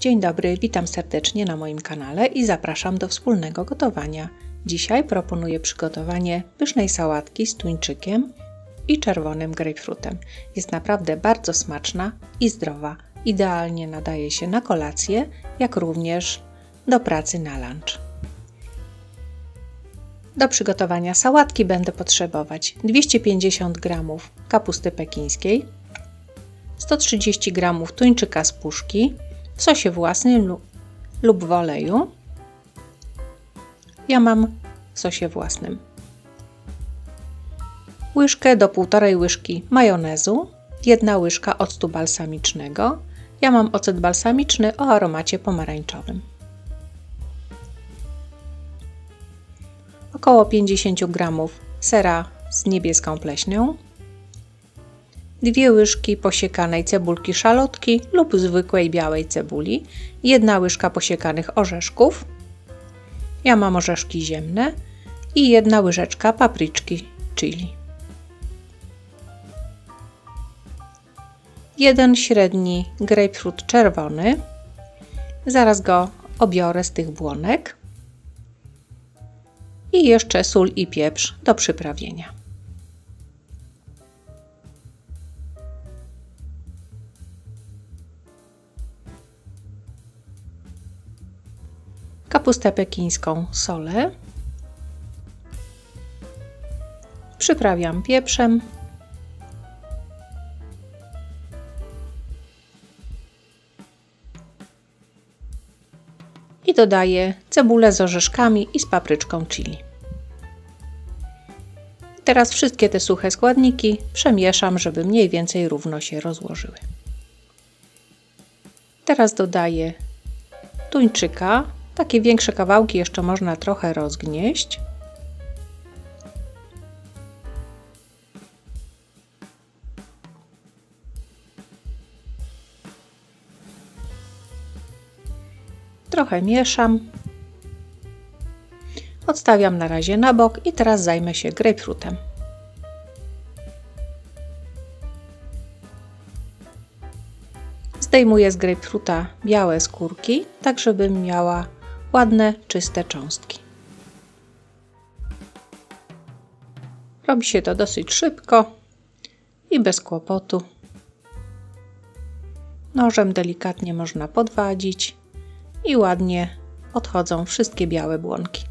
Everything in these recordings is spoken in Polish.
Dzień dobry, witam serdecznie na moim kanale i zapraszam do wspólnego gotowania. Dzisiaj proponuję przygotowanie pysznej sałatki z tuńczykiem i czerwonym grejpfrutem. Jest naprawdę bardzo smaczna i zdrowa. Idealnie nadaje się na kolację, jak również do pracy na lunch. Do przygotowania sałatki będę potrzebować 250 g kapusty pekińskiej, 130 g tuńczyka z puszki w sosie własnym lub w oleju. Ja mam w sosie własnym. Łyżkę do 1,5 łyżki majonezu, 1 łyżka octu balsamicznego. Ja mam ocet balsamiczny o aromacie pomarańczowym. Około 50 g sera z niebieską pleśnią, 2 łyżki posiekanej cebulki szalotki lub zwykłej białej cebuli, 1 łyżka posiekanych orzeszków, ja mam orzeszki ziemne i 1 łyżeczka papryczki chili. 1 średni grejpfrut czerwony, zaraz go obiorę z tych błonek. I jeszcze sól i pieprz do przyprawienia. Kapustę pekińską solę. Przyprawiam pieprzem. I dodaję cebulę z orzeszkami i z papryczką chili. Teraz wszystkie te suche składniki przemieszam, żeby mniej więcej równo się rozłożyły. Teraz dodaję tuńczyka. Takie większe kawałki jeszcze można trochę rozgnieść. Trochę mieszam. Odstawiam na razie na bok i teraz zajmę się grejpfrutem. Zdejmuję z grejpfruta białe skórki, tak żebym miała ładne, czyste cząstki. Robi się to dosyć szybko i bez kłopotu. Nożem delikatnie można podwadzić i ładnie odchodzą wszystkie białe błonki.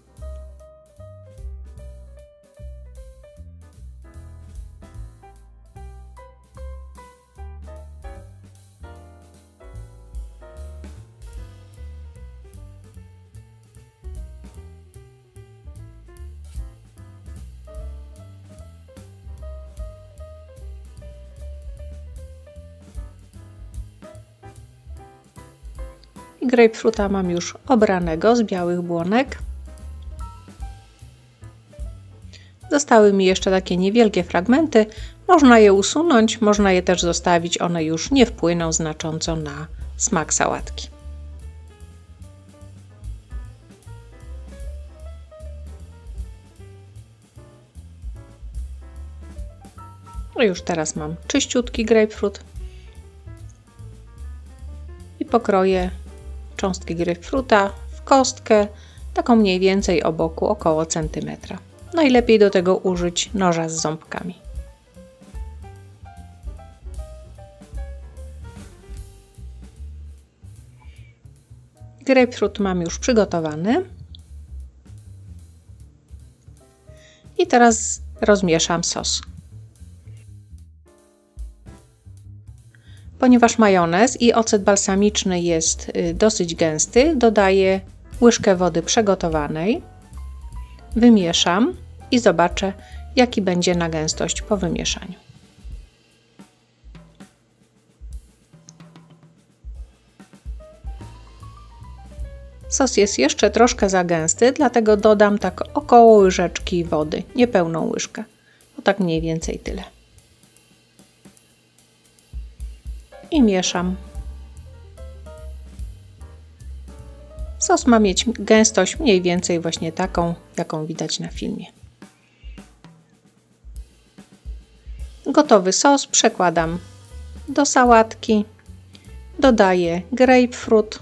Grejpfruta mam już obranego z białych błonek. Zostały mi jeszcze takie niewielkie fragmenty. Można je usunąć, można je też zostawić. One już nie wpłyną znacząco na smak sałatki. No już teraz mam czyściutki grejpfrut. I pokroję cząstki grejpfruta w kostkę, taką mniej więcej o boku około centymetra. Najlepiej do tego użyć noża z ząbkami. Grejpfrut mam już przygotowany. I teraz rozmieszam sos. Ponieważ majonez i ocet balsamiczny jest dosyć gęsty, dodaję łyżkę wody przygotowanej, wymieszam i zobaczę, jaki będzie na gęstość po wymieszaniu. Sos jest jeszcze troszkę za gęsty, dlatego dodam tak około łyżeczki wody, niepełną łyżkę, bo tak mniej więcej tyle. I mieszam. Sos ma mieć gęstość mniej więcej właśnie taką, jaką widać na filmie. Gotowy sos przekładam do sałatki dodaję grapefruit,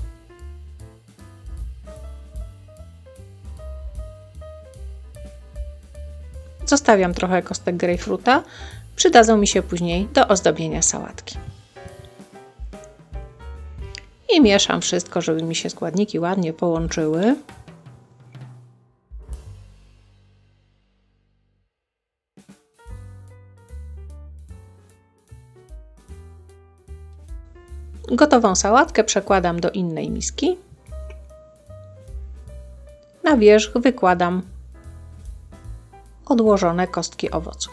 zostawiam trochę kostek grapefruta, przydadzą mi się później do ozdobienia sałatki. I mieszam wszystko, żeby mi się składniki ładnie połączyły. Gotową sałatkę przekładam do innej miski. Na wierzch wykładam odłożone kostki owocu.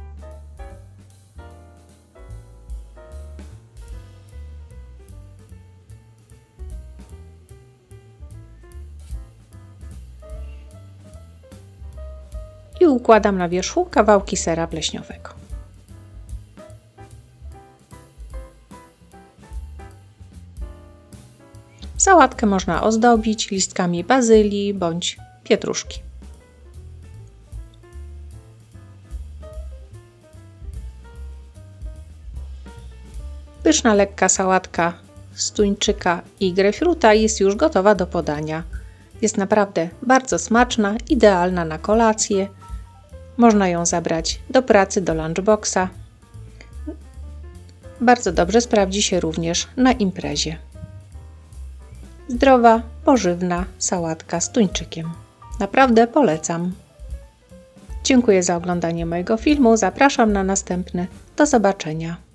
I układam na wierzchu kawałki sera pleśniowego. Sałatkę można ozdobić listkami bazylii bądź pietruszki. Pyszna, lekka sałatka z tuńczyka i grejpfruta jest już gotowa do podania. Jest naprawdę bardzo smaczna, idealna na kolację. Można ją zabrać do pracy, do lunchboxa. Bardzo dobrze sprawdzi się również na imprezie. Zdrowa, pożywna sałatka z tuńczykiem. Naprawdę polecam. Dziękuję za oglądanie mojego filmu. Zapraszam na następny. Do zobaczenia.